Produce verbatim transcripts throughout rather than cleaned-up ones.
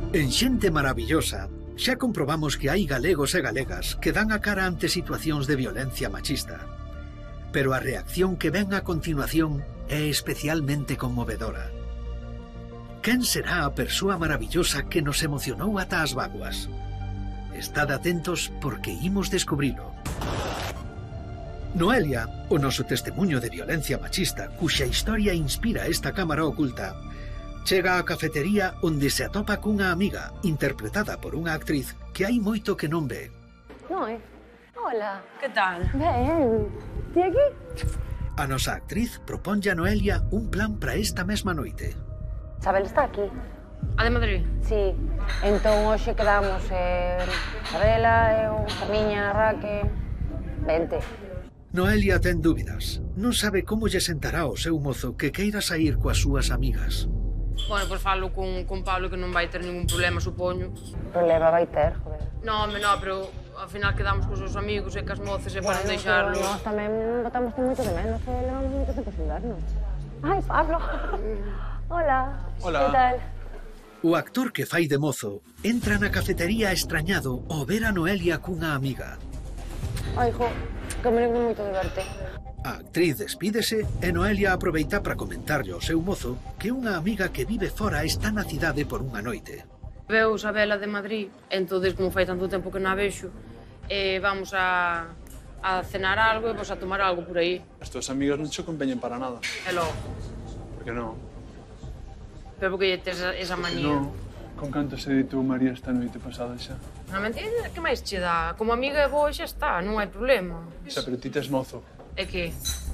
En Xente Maravillosa, xa comprobamos que hai galegos e galegas que dan a cara ante situacións de violencia machista. Pero a reacción que ven a continuación é especialmente conmovedora. Quen será a persoa maravillosa que nos emocionou ata as vaguas? Estad atentos porque imos descubrilo. Noelia, o noso testemunho de violencia machista, cuxa historia inspira esta cámara oculta, chega á cafetería onde se atopa cunha amiga, interpretada por unha actriz que hai moito que non ve. Noe, hola. Que tal? Ben, ti aquí? A nosa actriz proponlle a Noelia un plan para esta mesma noite. Sabel está aquí? A de Madrid? Sí, entón hoxe quedamos eh, Sabela, eu, Carmiña, Raque... Vente. Noelia ten dúbidas. Non sabe como lle sentará ao seu mozo que queira sair coas súas amigas. Bueno, pois falo con, con Pablo que non vai ter ningún problema, supoño. Problema vai ter, joder. No, home, no, pero ao final quedamos cos seus amigos e cas moces e para Bueno, deixarlo. Nós tamén botamos moito de menos e levamos moito tempo sin vernos. Ai, Pablo. Hola. Hola. Que tal? O actor que fai de mozo entra na cafetería estrañado ao ver a Noelia cunha amiga. Ai, jo, que me lembro moito de verte. A actriz despídese e Noelia aproveita para comentarlle ao seu mozo que unha amiga que vive fora está na cidade por unha noite. Veu Sabela de Madrid, entonces como fai tanto tempo que non a vexo, eh, vamos a, a cenar algo e vamos a tomar algo por aí. As tuas amigas non te conveñen para nada. E logo. Por que non? Pero porque tes esa, esa manía. Non. Con canto se editou María esta noite pasada xa? Realmente, que máis che dá? Como amiga é boa xa está, non hai problema. Xa, pero ti tes mozo. É que?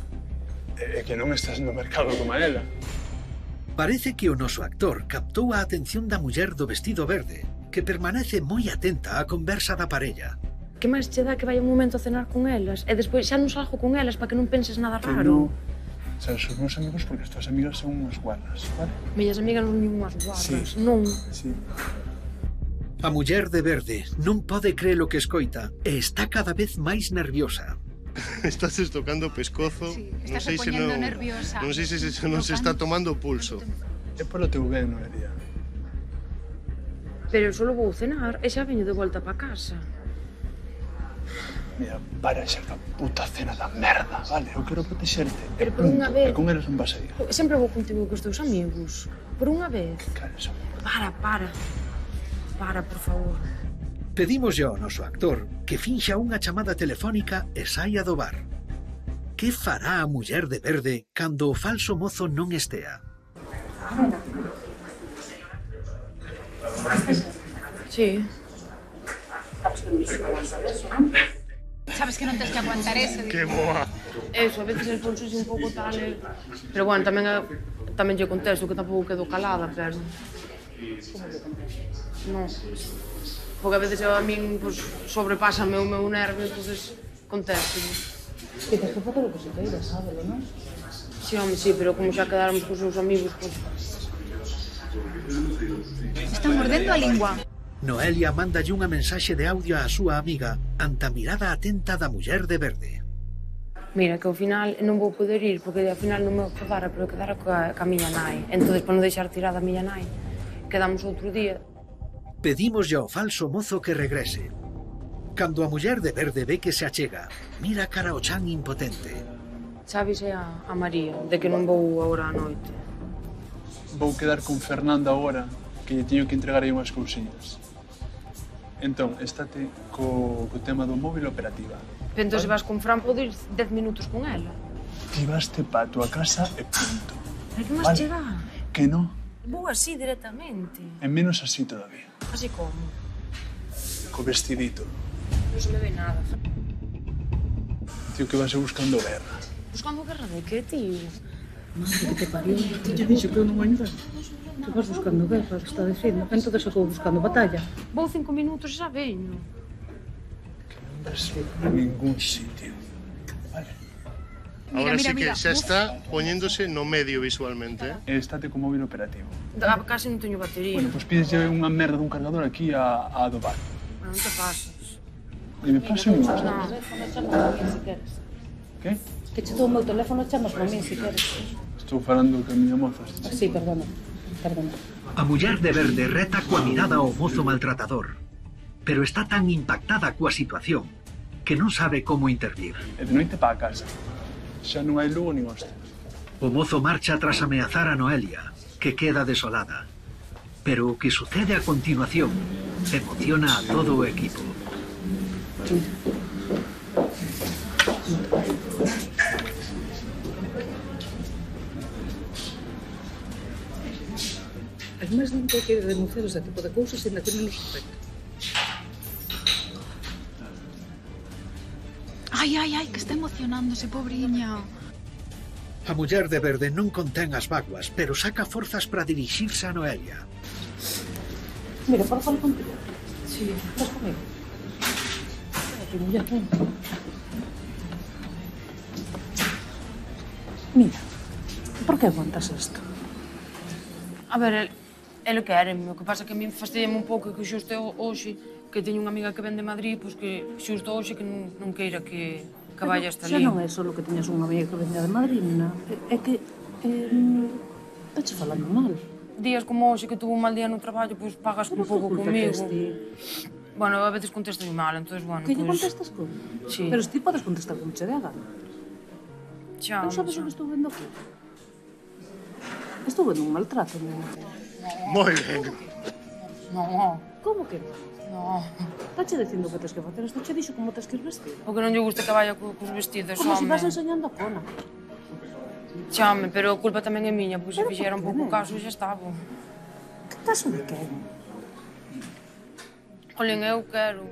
É que non estás no mercado como ela. Parece que o noso actor captou a atención da muller do vestido verde, que permanece moi atenta á conversa da parella. Que máis che dá que vai un momento a cenar con elas e despois xa non salgo con elas para que non penses nada Que raro? non. Sabes, os meus amigos porque as tuas amigas son unhas guarras, vale? Mellas amigas non son unhas guarras, Sí. non. Sí. A muller de verde non pode crer o que escoita e está cada vez máis nerviosa. Estás tocando o pescozo. Sí, non estás sei se non, nerviosa. non sei se, se non se está tomando o pulso. É polo teu ben, Noelia. Pero eu só vou cenar e xa veño de volta para casa. Mira, para xa ca puta cena da merda, vale? Eu quero protexerte. Pero por unha vez... E con eles non vas a ir. Sempre vou contigo cos teus amigos. Por unha vez. Cara, son... Para, para. Para, por favor. Pedimoslle ao noso actor que finxa unha chamada telefónica e saia do bar. Que fará a muller de verde cando o falso mozo non estea? Sí. Sabes que non tens que aguantar eso. Que boa. Eso, a veces el pulso un pouco tal... Eh... Pero bueno, tamén, a... tamén lle contesto que tampouco quedo calada, pero... Non. Porque a veces a min pues, sobrepásame o meu nervio, entonces contesto. Que tens que facer o que se queira, sábelo, non? Sí, home, sí, pero como xa quedarmos cos seus amigos, pues... Está mordendo a lingua. Noelia mandalle unha mensaxe de audio á súa amiga ante a mirada atenta da muller de verde. Mira, que ao final non vou poder ir, porque ao final non me quedara, pero quedara coa, coa miña nai. Entón, para non deixar tirada a miña nai, quedamos outro día. Pedimoslle ao falso mozo que regrese. Cando a muller de verde ve que se achega, mira cara ao chan impotente. Chábese a, a María, de que non vou agora á noite. Vou quedar con Fernanda agora, que lle teño que entregar aí unhas cousiñas. Entón, estate co, co tema do móvil operativa. Pero entón, se vas con Fran, podo ir dez minutos con ela. Ti vaste pa tua casa e punto. Pero que máis Vale. chega? Que non? Vou así directamente. E menos así todavía. Así como? Co vestidito. Non se me ve nada. Tío, que vas buscando guerra. Buscando guerra de que, tío? Madre que te parió. Ti lle dixo que eu non ayuda. Que vas buscando guerra, que está dicindo. Entón vou buscando batalla. Vou cinco minutos e xa veño. Que non vas a ningún sitio. Vale. Ahora mira, sí que mira, xa buf. está poñéndose no medio visualmente. E estate co móvil operativo. Da, casi non teño batería. Bueno, pois pues pídeslle unha merda dun cargador aquí a, a do bar. Bueno, non te pases. E me paso un máis. Non. Chamas a mí se queres. Que? Que che dou o meu teléfono, chamas a mí se queres. Estou falando que a miña moza. Ah, sí, perdona. Perdón. A muller de verde reta coa mirada ao mozo maltratador, pero está tan impactada coa situación que non sabe como intervir. E de noite para a casa. Xa non hai lugo nin hostia. O mozo marcha tras ameazar a Noelia, que queda desolada. Pero o que sucede a continuación emociona a todo o equipo. Es máis din que hai que denunciar ese tipo de cousas e ainda que non nos afecta. Ai, ai, ai, que está emocionándose, pobriña. A muller de verde non contén as vaguas, pero saca forzas para dirixirse a Noelia. Mira, para falar contigo. Sí, estás comigo. Aquí, muller, ven. Mira, por que aguantas isto? A ver, el, el quéreme, o que pasa é que a mí fastidiame un pouco que xusto hoxe, que teño unha amiga que vende de Madrid, pois que xusto hoxe que non, non queira que, que vaya hasta ali. Xa non é só que teñas unha amiga que vende de Madrid, nena. É, é que... Eh, Estás falando mal. Días como hoxe que tuvo un mal día no traballo, pois pagas un pouco comigo. Bueno, a veces contestas mal, entón, bueno, Que lle pois... contestas con? Sí. Pero se ti podes contestar como che dé a gana. Xa, Non sabes xa. o que estou vendo aquí? Estou vendo un maltrato, nena. Moi ben. No, Como que non? no. Estáche dicindo que tens que facer isto, che dixo como tens que ir vestido. O que non lle gusta que vaya co, cos vestidos, Como se home. vas enseñando a cona. Chame, pero a culpa tamén é miña, pois se Pero fixera un por que, pouco nena? caso xa estaba. Que caso de quen? Olin, eu quero.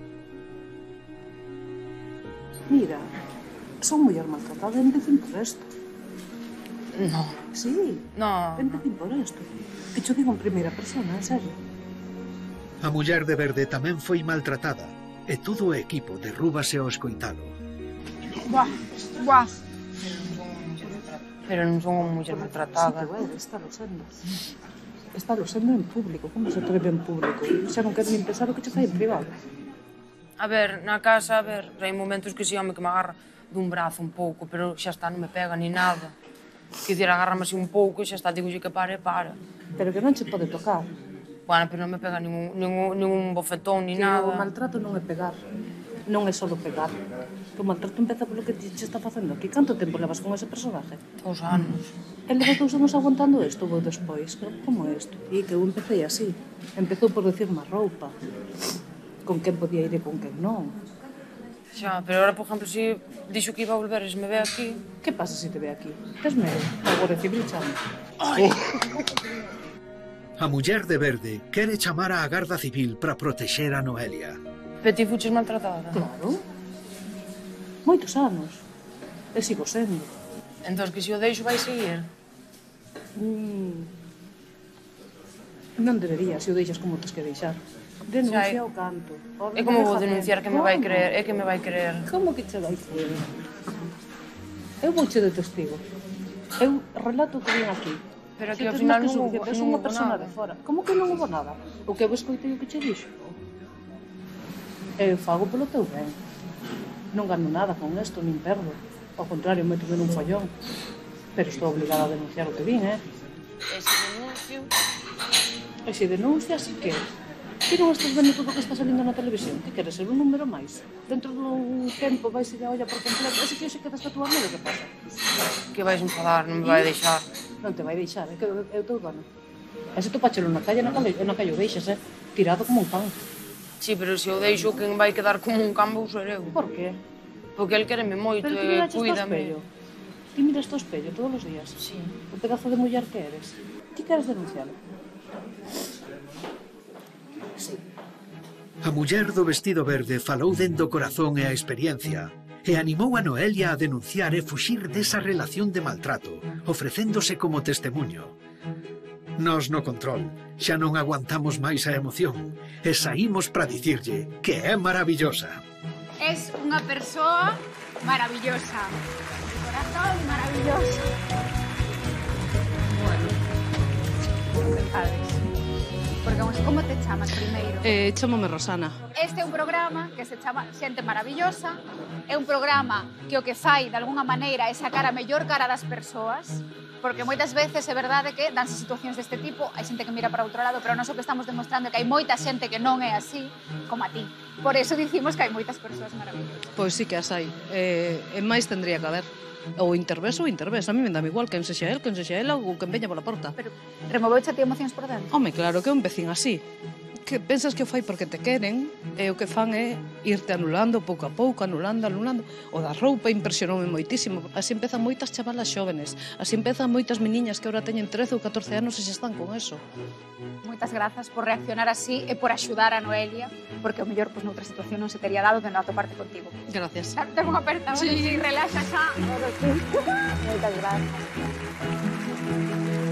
Mira, son muller maltratada, empecín por esto. No, Sí, no. empecín por esto. Que cho digo en primeira persona, en serio. A muller de verde tamén foi maltratada e todo o equipo derrúbase ao escoitalo. Buah, buah. Pero non son unha muller Sí maltratada. que vai, está lo sendo. Está lo sendo en público, como se atreve en público? Xa non quero nin pensar o que che fai en privado. A ver, na casa, a ver, hai momentos que si, home, que me agarra dun brazo un pouco, pero xa está, non me pega ni nada. Que dicir, agárrame así un pouco e xa está, digo que pare, para. Pero que non che pode tocar. Bueno, pero non me pega ningún, ningún, ningún bofetón ni Que o nada. maltrato non é pegar. Non é só do pegar. Que o maltrato empeza polo que ti che está facendo aquí. Canto tempo levas con ese personaje? Dos anos. El leva dous anos aguantando isto, vou despois. Como isto? E que eu empecé así. Empezou por decirme a roupa. Con quen podía ir e con quen non. Xa, pero ahora, por exemplo, si dixo que iba a volver e se me ve aquí... Que pasa se te ve aquí? Tes medo? A Guardia Civil chama. A muller de verde quere chamar á Garda Civil para protexer a Noelia. Pero ti fuches maltratada? Claro. Moitos anos. E sigo sendo. Entón, que se o deixo vai seguir? Mm. Non debería, se o deixas como tes que deixar. Denuncia Xa, o canto. É como vou denunciar que me vai creer, é que me vai creer. Como que che vai creer? Eu vou che de testigo. Eu relato o que vin aquí. Pero Se aquí ao tes final máis que non hubo, suficiente, es non unha hubo persona nada. de fora. Como que non hubo nada? O que eu escoitei o que che dixo. Eu fago polo teu ben. Non gano nada con isto, nin perdo. Ao contrario, métome nun follón. Pero estou obligada a denunciar o que vin, eh? E se denuncio... E se denuncias, que? Ti non estás vendo todo o que está salindo na televisión? Que queres ser un número máis? Dentro dun tempo vais ir a olla por completo. E se ti hoxe quedas a tua amiga, que pasa? Que vais enfadar, non me vai deixar. Non te vai deixar, é que é o teu dono. E se topachelo na calle, na calle, na calle o deixas, eh? Tirado como un pan. Sí, pero se o deixo, quen vai quedar como un can vou ser eu. Por qué? Porque el quéreme moito Pero ti e miras o cuídame. espello. Ti miras o espello todos os días. Sí. O pedazo de muller que eres. Ti queres denuncialo. Sí. A muller do vestido verde falou dendo o corazón e a experiencia e animou a Noelia a denunciar e fuxir desa relación de maltrato, ofrecéndose como testemunho. Nos no control xa non aguantamos máis a emoción e saímos para dicirlle que é maravillosa. Es unha persoa maravillosa. De corazón maravilloso. Bueno, empezades. Porque, como te chamas primeiro? Eh, chámame Rosana. Este é un programa que se chama Xente Maravillosa. É un programa que o que fai, de alguna maneira, é sacar a mellor cara das persoas. Porque moitas veces é verdade que danse situacións deste tipo, hai xente que mira para outro lado, pero nós o que estamos demostrando é que hai moita xente que non é así, como a ti. Por eso dicimos que hai moitas persoas maravillosas. Pois sí que as hai. E, e máis tendría que haber. Ou intervés ou intervés. A mí me dá igual quen sexa el, quen sexa ela ou quen veña pola porta. Pero removeuche a ti emocións por dentro? Home, claro que é un vecín así. Que pensas que o fai porque te queren e o que fan é irte anulando pouco a pouco, anulando, anulando. O da roupa impresionoume moitísimo. Así empezan moitas chavalas xóvenes. Así empezan moitas meniñas que agora teñen trece ou catorce anos e xa están con eso. Moitas grazas por reaccionar así e por axudar a Noelia, porque o mellor pois, noutra situación non se tería dado de non atoparte contigo. Gracias. Ten unha aperta, sí. Sí, relaxa xa. Moitas grazas.